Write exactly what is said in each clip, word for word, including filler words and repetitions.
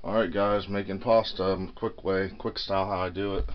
Alright guys, making pasta, um, quick way, quick style how I do it.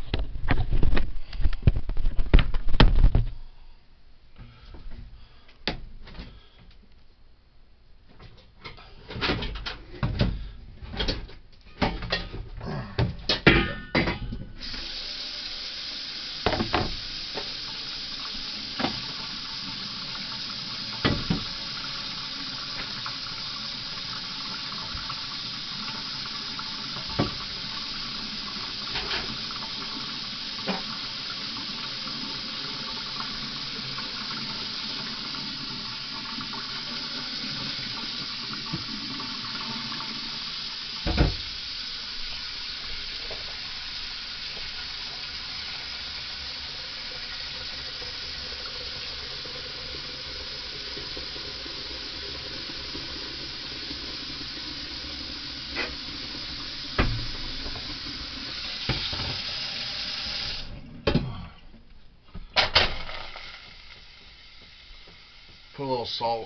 Put a little salt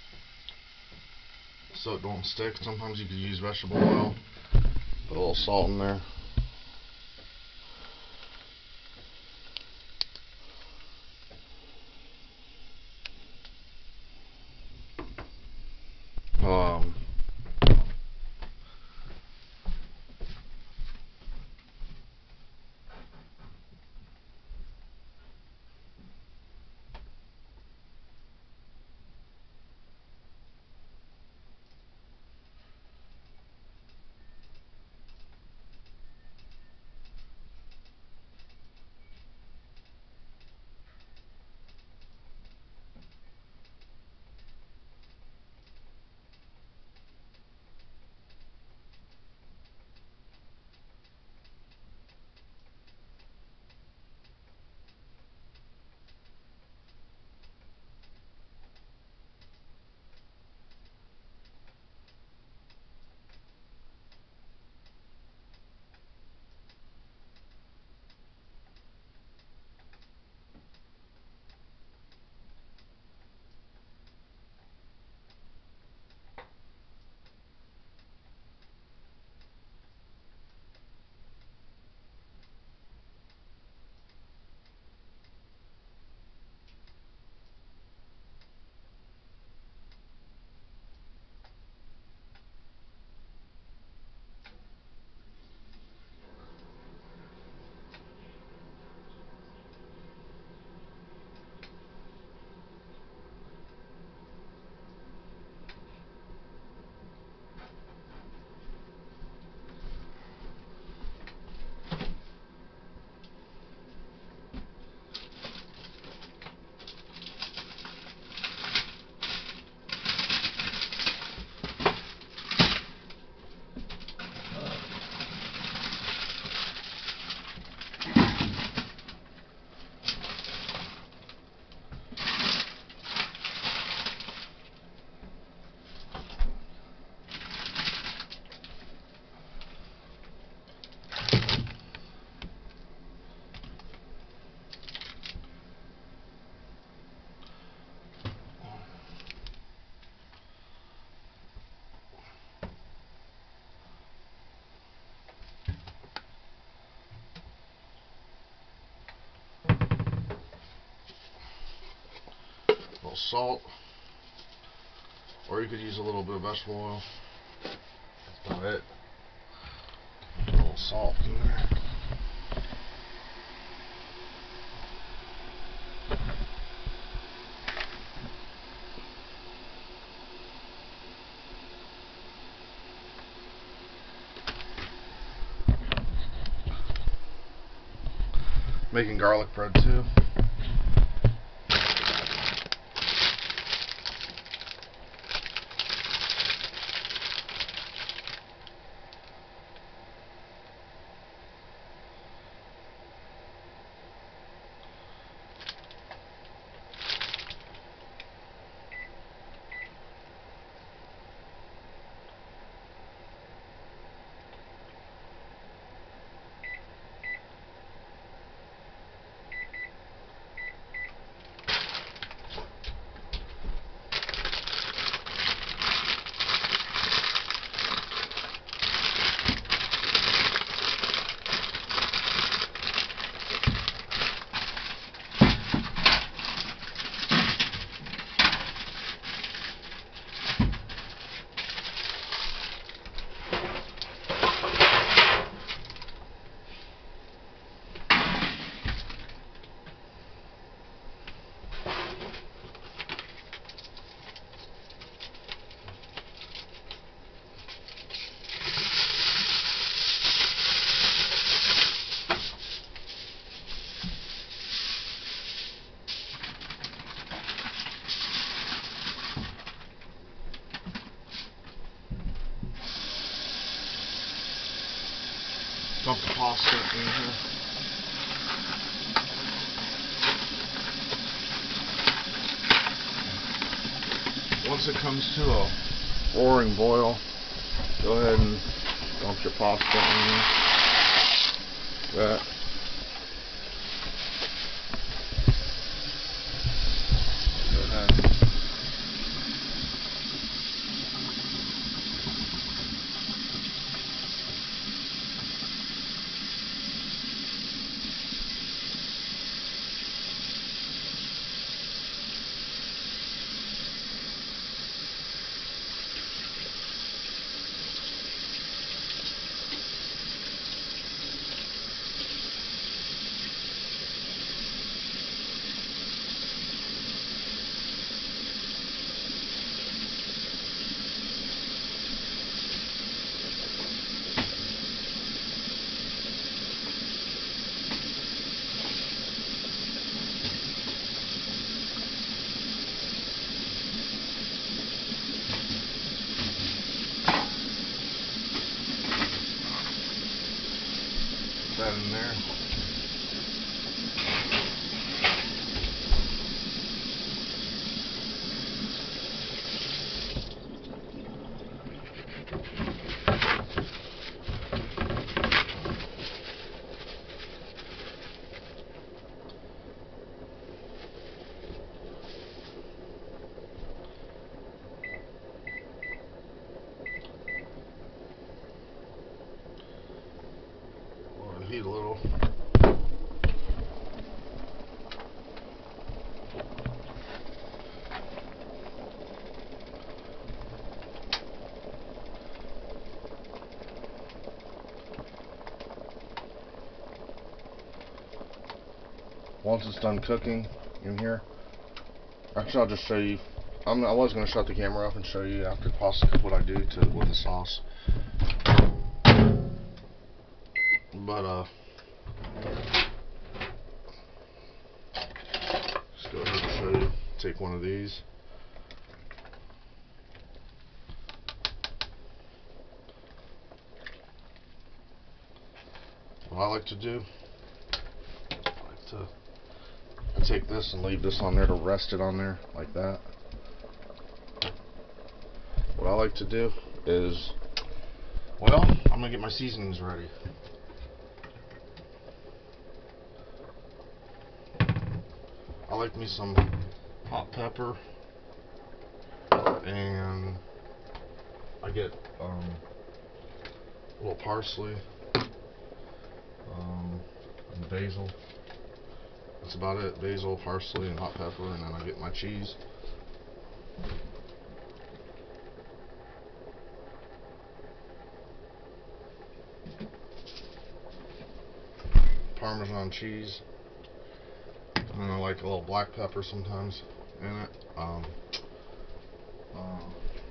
so it don't stick. Sometimes you could use vegetable oil. Put a little salt in there. Um, a little salt, or you could use a little bit of vegetable oil. That's about it. Put a little salt in there. Making garlic bread too. dump the pasta in here. Once it comes to a roaring boil, go ahead and dump your pasta in here. That. Go ahead. That in there. Heat a little. Once it's done cooking in here, actually I'll just show you. I'm, I was going to shut the camera off and show you after the pasta cook what I do to with the sauce. But uh, just go ahead and show you. Take one of these. What I like to do, I like to I take this and leave this on there to rest it on there like that. What I like to do is, well, I'm gonna get my seasonings ready. I like me some hot pepper, and I get um, a little parsley, um, and basil. That's about it. Basil, parsley, and hot pepper, and then I get my cheese. Parmesan cheese. And I like a little black pepper sometimes in it. Um, um,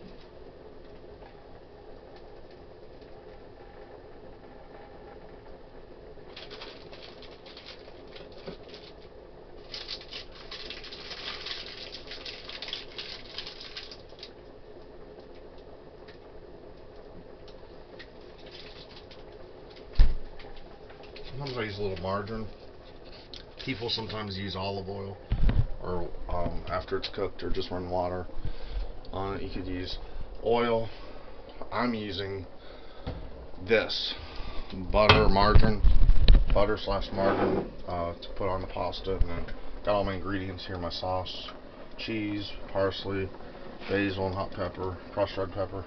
sometimes I use a little margarine. People sometimes use olive oil, or um, after it's cooked, or just run water on it. You could use oil. I'm using this butter, margarine, butter slash margarine uh, to put on the pasta, and then got all my ingredients here: my sauce, cheese, parsley, basil, and hot pepper, crushed red pepper.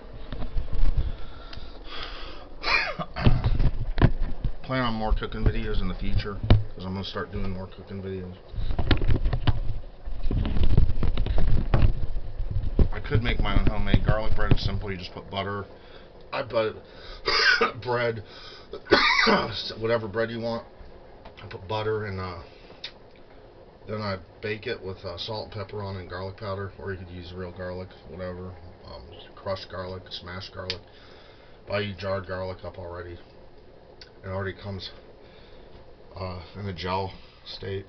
Plan on more cooking videos in the future, because I'm going to start doing more cooking videos. I could make my own homemade garlic bread. It's simple. You just put butter. I put bread, whatever bread you want. I put butter and uh, then I bake it with uh, salt, pepper on, and garlic powder, or you could use real garlic, whatever. Um, crushed garlic, smashed garlic. Buy you jarred garlic up already. It already comes uh, in a gel state.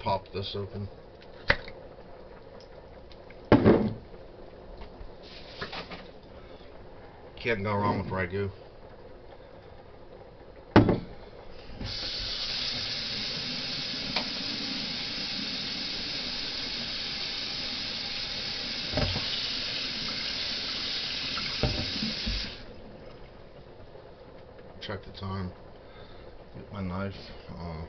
pop this open. Can't go wrong with Ragu. Check the time. Get my knife. Uh,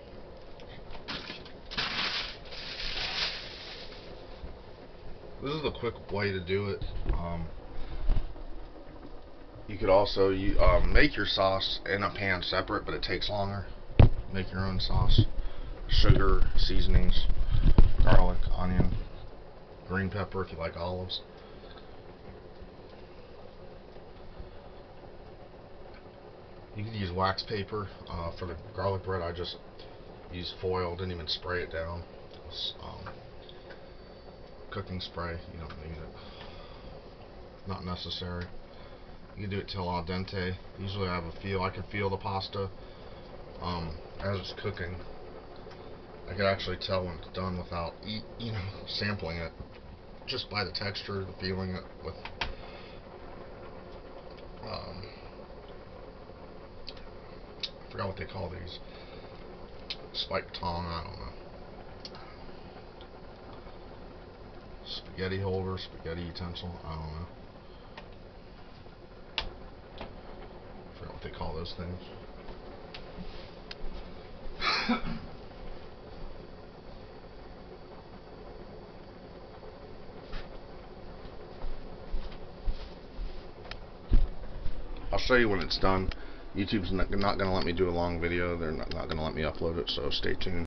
this is the quick way to do it. Um, you could also you um, make your sauce in a pan separate, but it takes longer. Make your own sauce. Sugar, seasonings, garlic, onion, green pepper if you like olives. You can use wax paper uh, for the garlic bread. I just use foil, didn't even spray it down. It's, um, cooking spray, you don't need it. Not necessary. You can do it till al dente. Usually I have a feel. I can feel the pasta um, as it's cooking. I can actually tell when it's done without eat, you know, sampling it, just by the texture, the feeling it with. Um, I forgot what they call these. Spike tong, I don't know. Spaghetti holder, spaghetti utensil, I don't know. I forgot what they call those things. I'll show you when it's done. YouTube's not, not going to let me do a long video. They're not, not going to let me upload it, so stay tuned.